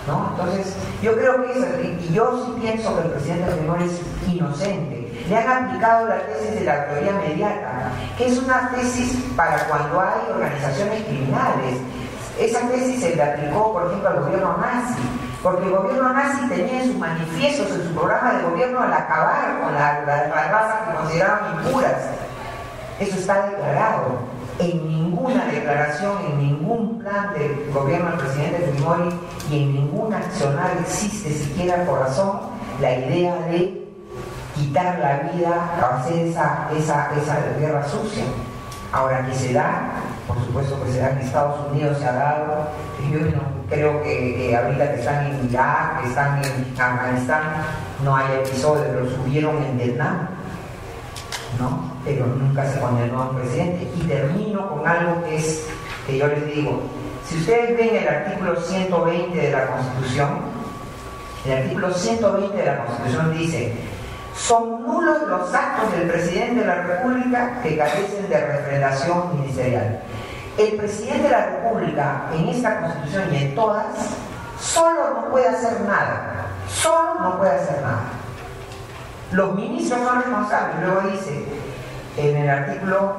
¿no? Entonces, yo creo que y yo sí pienso que el presidente Fujimori es inocente. Le han aplicado la tesis de la autoría mediata, que es una tesis para cuando hay organizaciones criminales. Esa tesis se le aplicó, por ejemplo, al gobierno nazi, porque el gobierno nazi tenía en sus manifiestos, en su programa de gobierno, el acabar con las razas que consideraban impuras. Eso está declarado. En ninguna declaración, en ningún plan del gobierno del presidente Fujimori y en ningún accionar existe siquiera por razón la idea de quitar la vida a hacer esa guerra sucia. Ahora, que se da, por supuesto que se da en Estados Unidos, se ha dado. Yo no creo que ahorita que están en Irak, que están en Afganistán, no hay episodios, pero subieron en Vietnam, ¿no? Pero nunca se condenó a un presidente. Y termino con algo que yo les digo. Si ustedes ven el artículo 120 de la Constitución, el artículo 120 de la Constitución dice: son nulos los actos del presidente de la República que carecen de refrendación ministerial. El presidente de la República, en esta Constitución y en todas, solo no puede hacer nada. Solo no puede hacer nada. Los ministros son responsables. Luego dice, en el artículo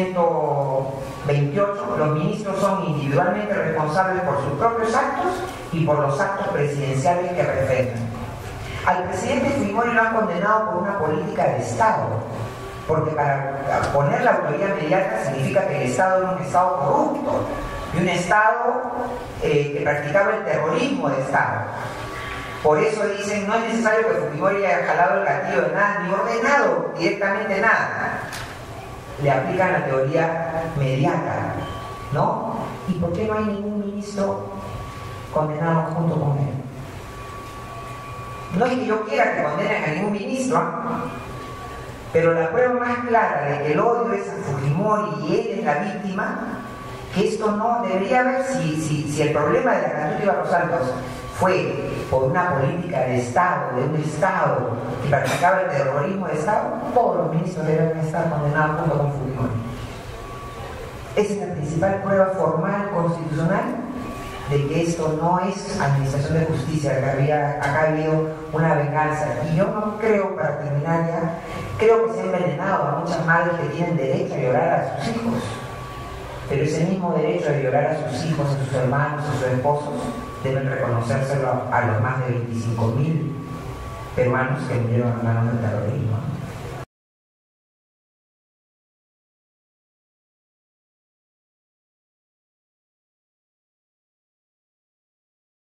128, los ministros son individualmente responsables por sus propios actos y por los actos presidenciales que refrendan. Al presidente Fujimori lo han condenado por una política de Estado, porque para poner la autoridad mediata significa que el Estado era un Estado corrupto y un Estado que practicaba el terrorismo de Estado. Por eso dicen, no es necesario que Fujimori haya jalado el gatillo de nada, ni ordenado directamente nada. Le aplican la teoría mediata, ¿no? ¿Y por qué no hay ningún ministro condenado junto con él? No es que yo quiera que condenen a ningún ministro, pero la prueba más clara de que el odio es a Fujimori y él es la víctima, que esto no debería haber, si el problema de la Catuta y Barros Altos fue por una política de Estado, de un Estado que practicaba el terrorismo de Estado, todos los ministros deben estar condenados junto con Fujimori. Esa es la principal prueba formal constitucional de que esto no es administración de justicia, que acá ha habido una venganza. Y yo no creo, para terminar ya, creo que se ha envenenado a muchas madres que tienen derecho a llorar a sus hijos, pero ese mismo derecho de llorar a sus hijos, a sus hermanos, a sus esposos, deben reconocérselo a los más de 25.000 peruanos que murieron a manos del terrorismo.